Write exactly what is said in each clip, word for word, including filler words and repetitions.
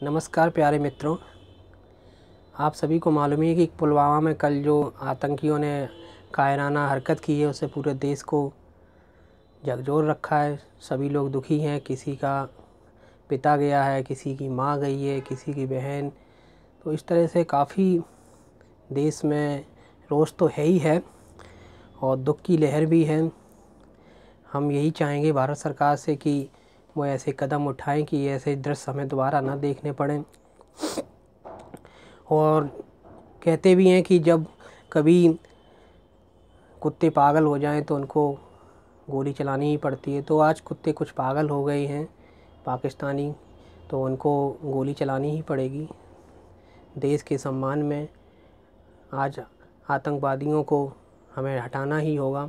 नमस्कार प्यारे मित्रों, आप सभी को मालूम है कि पुलवामा में कल जो आतंकियों ने कायराना हरकत की है उससे पूरे देश को झकझोर रखा है। सभी लोग दुखी हैं। किसी का पिता गया है, किसी की माँ गई है, किसी की बहन। तो इस तरह से काफ़ी देश में रोष तो है ही है और दुख की लहर भी है। हम यही चाहेंगे भारत सरकार से कि वो ऐसे कदम उठाएं कि ऐसे दृश्य हमें दोबारा ना देखने पड़ें। और कहते भी हैं कि जब कभी कुत्ते पागल हो जाएं तो उनको गोली चलानी ही पड़ती है। तो आज कुत्ते कुछ पागल हो गए हैं पाकिस्तानी, तो उनको गोली चलानी ही पड़ेगी। देश के सम्मान में आज आतंकवादियों को हमें हटाना ही होगा।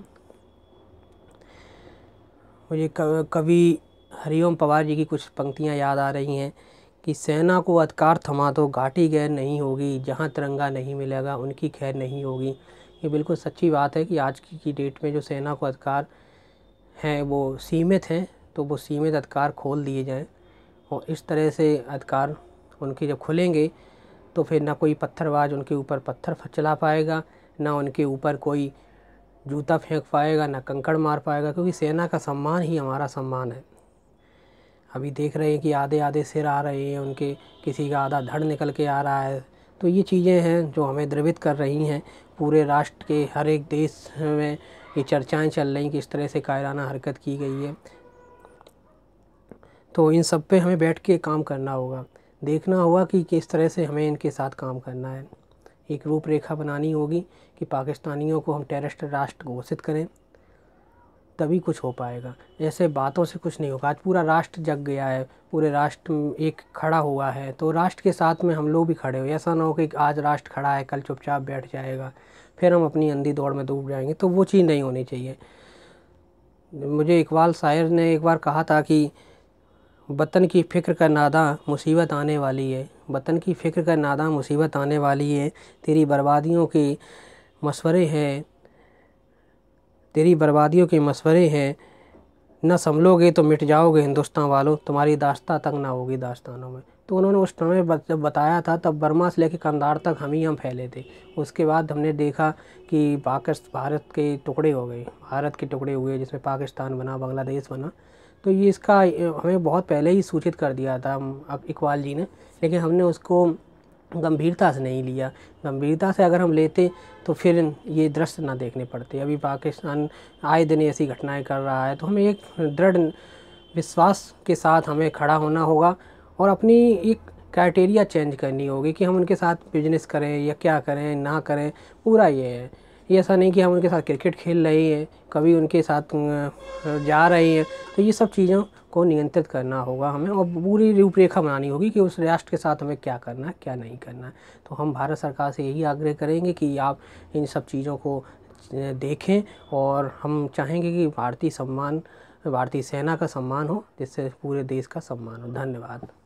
मुझे कवि हरिओम पवार जी की कुछ पंक्तियाँ याद आ रही हैं कि सेना को अधिकार थमा दो, घाटी गैर नहीं होगी, जहाँ तिरंगा नहीं मिलेगा उनकी खैर नहीं होगी। ये बिल्कुल सच्ची बात है कि आज की, की डेट में जो सेना को अधिकार हैं वो सीमित हैं, तो वो सीमित अधिकार खोल दिए जाएं। और इस तरह से अधिकार उनके जब खुलेंगे तो फिर ना कोई पत्थरबाज उनके ऊपर पत्थर चला पाएगा, ना उनके ऊपर कोई जूता फेंक पाएगा, ना कंकड़ मार पाएगा, क्योंकि सेना का सम्मान ही हमारा सम्मान है। अभी देख रहे हैं कि आधे आधे सिर आ रहे हैं उनके, किसी का आधा धड़ निकल के आ रहा है। तो ये चीज़ें हैं जो हमें द्रवित कर रही हैं। पूरे राष्ट्र के हर एक देश में ये चर्चाएं चल रही कि इस तरह से कायराना हरकत की गई है। तो इन सब पे हमें बैठ के काम करना होगा, देखना होगा कि किस तरह से हमें इनके साथ काम करना है। एक रूपरेखा बनानी होगी कि पाकिस्तानियों को हम टेररिस्ट राष्ट्र घोषित करें, तभी कुछ हो पाएगा। ऐसे बातों से कुछ नहीं होगा। आज पूरा राष्ट्र जग गया है, पूरे राष्ट्र एक खड़ा हुआ है, तो राष्ट्र के साथ में हम लोग भी खड़े हो। ऐसा ना हो कि आज राष्ट्र खड़ा है कल चुपचाप बैठ जाएगा, फिर हम अपनी अंधी दौड़ में डूब जाएंगे। तो वो चीज़ नहीं होनी चाहिए। मुझे इकबाल शायर ने एक बार कहा था कि वतन की फ़िक्र का नादा मुसीबत आने वाली है, वतन की फ़िक्र का नादा मुसीबत आने वाली है, तेरी बर्बादियों के मशवरे हैं तेरी बर्बादियों के मशवरे हैं, न संभलोगे तो मिट जाओगे हिंदुस्तान वालों, तुम्हारी दास्तां तक ना होगी दास्तानों में। तो उन्होंने उस समय जब बताया था तब बर्मा से लेकर कंधार तक हम ही हम फैले थे। उसके बाद हमने देखा कि पाकिस्तान भारत के टुकड़े हो गए, भारत के टुकड़े हुए, जिसमें पाकिस्तान बना, बांग्लादेश बना। तो ये इसका हमें बहुत पहले ही सूचित कर दिया था अब इकबाल जी ने, लेकिन हमने उसको गंभीरता से नहीं लिया। गंभीरता से अगर हम लेते तो फिर ये दृश्य ना देखने पड़ते। अभी पाकिस्तान आए दिन ऐसी घटनाएं कर रहा है, तो हमें एक दृढ़ विश्वास के साथ हमें खड़ा होना होगा और अपनी एक क्राइटेरिया चेंज करनी होगी कि हम उनके साथ बिजनेस करें या क्या करें ना करें। पूरा ये है, ये ऐसा नहीं कि हम उनके साथ क्रिकेट खेल रहे हैं, कभी उनके साथ जा रहे हैं। तो ये सब चीज़ों को नियंत्रित करना होगा हमें और पूरी रूपरेखा बनानी होगी कि उस राष्ट्र के साथ हमें क्या करना है क्या नहीं करना है। तो हम भारत सरकार से यही आग्रह करेंगे कि आप इन सब चीज़ों को देखें और हम चाहेंगे कि भारतीय सम्मान भारतीय सेना का सम्मान हो, जिससे पूरे देश का सम्मान हो। धन्यवाद।